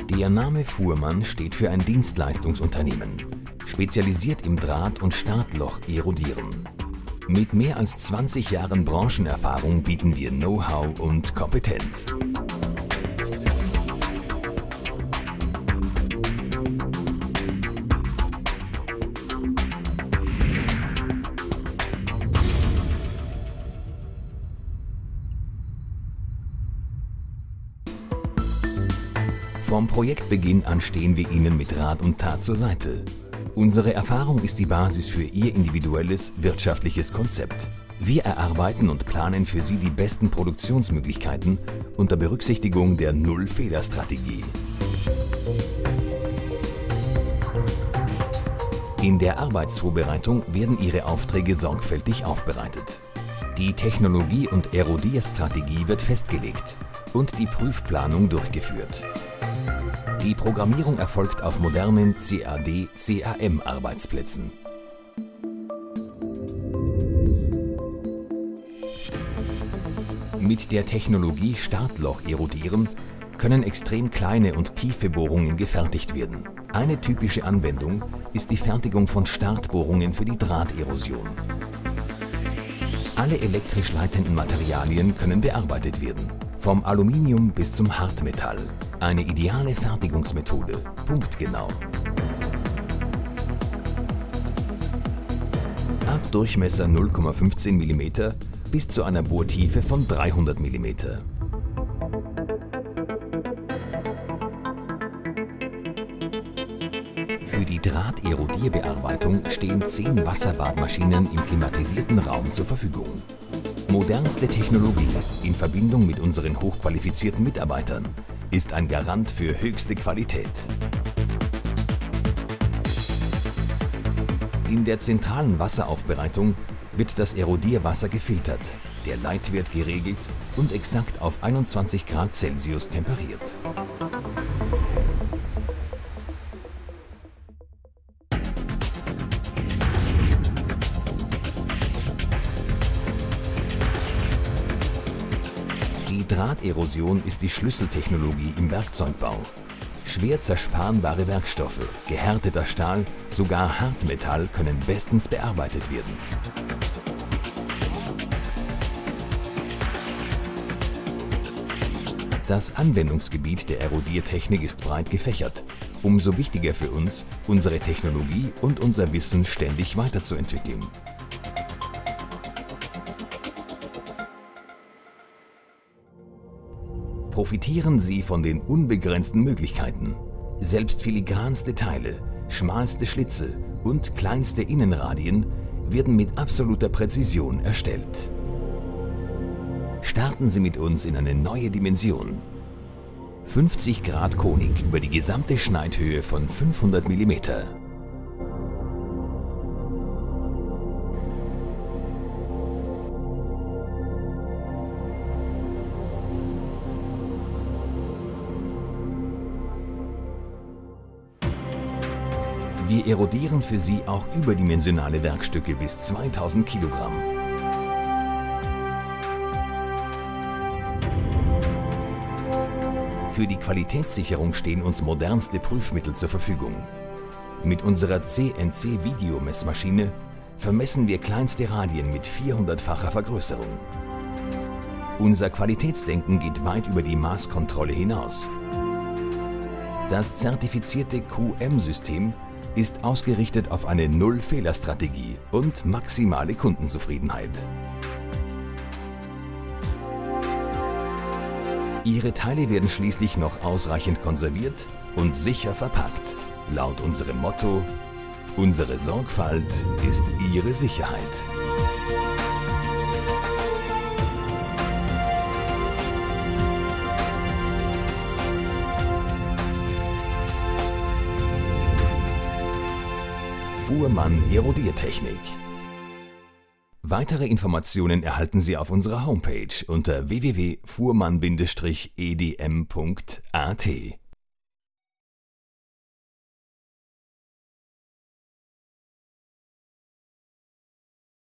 Der Name Fuhrmann steht für ein Dienstleistungsunternehmen, spezialisiert im Draht- und Startloch-Erodieren. Mit mehr als 20 Jahren Branchenerfahrung bieten wir Know-how und Kompetenz. Vom Projektbeginn an stehen wir Ihnen mit Rat und Tat zur Seite. Unsere Erfahrung ist die Basis für Ihr individuelles, wirtschaftliches Konzept. Wir erarbeiten und planen für Sie die besten Produktionsmöglichkeiten unter Berücksichtigung der Null-Fehler-Strategie. In der Arbeitsvorbereitung werden Ihre Aufträge sorgfältig aufbereitet. Die Technologie- und Erodierstrategie wird festgelegt und die Prüfplanung durchgeführt. Die Programmierung erfolgt auf modernen CAD-CAM-Arbeitsplätzen. Mit der Technologie Startloch-Erodieren können extrem kleine und tiefe Bohrungen gefertigt werden. Eine typische Anwendung ist die Fertigung von Startbohrungen für die Drahterosion. Alle elektrisch leitenden Materialien können bearbeitet werden, vom Aluminium bis zum Hartmetall. Eine ideale Fertigungsmethode, punktgenau. Ab Durchmesser 0,15 mm bis zu einer Bohrtiefe von 300 mm. Für die Drahterodierbearbeitung stehen 10 Wasserbadmaschinen im klimatisierten Raum zur Verfügung. Modernste Technologie in Verbindung mit unseren hochqualifizierten Mitarbeitern ist ein Garant für höchste Qualität. In der zentralen Wasseraufbereitung wird das Erodierwasser gefiltert, der Leitwert geregelt und exakt auf 21 Grad Celsius temperiert. Die Drahterosion ist die Schlüsseltechnologie im Werkzeugbau. Schwer zerspannbare Werkstoffe, gehärteter Stahl, sogar Hartmetall können bestens bearbeitet werden. Das Anwendungsgebiet der Erodiertechnik ist breit gefächert. Umso wichtiger für uns, unsere Technologie und unser Wissen ständig weiterzuentwickeln. Profitieren Sie von den unbegrenzten Möglichkeiten. Selbst filigranste Teile, schmalste Schlitze und kleinste Innenradien werden mit absoluter Präzision erstellt. Starten Sie mit uns in eine neue Dimension. 50 Grad Konig über die gesamte Schneidhöhe von 500 mm. Wir erodieren für Sie auch überdimensionale Werkstücke bis 2000 Kilogramm. Für die Qualitätssicherung stehen uns modernste Prüfmittel zur Verfügung. Mit unserer CNC-Videomessmaschine vermessen wir kleinste Radien mit 400-facher Vergrößerung. Unser Qualitätsdenken geht weit über die Maßkontrolle hinaus. Das zertifizierte QM-System ist ausgerichtet auf eine Null-Fehler-Strategie und maximale Kundenzufriedenheit. Ihre Teile werden schließlich noch ausreichend konserviert und sicher verpackt. Laut unserem Motto: Unsere Sorgfalt ist Ihre Sicherheit. Fuhrmann Erodiertechnik. Weitere Informationen erhalten Sie auf unserer Homepage unter www.fuhrmann-edm.at.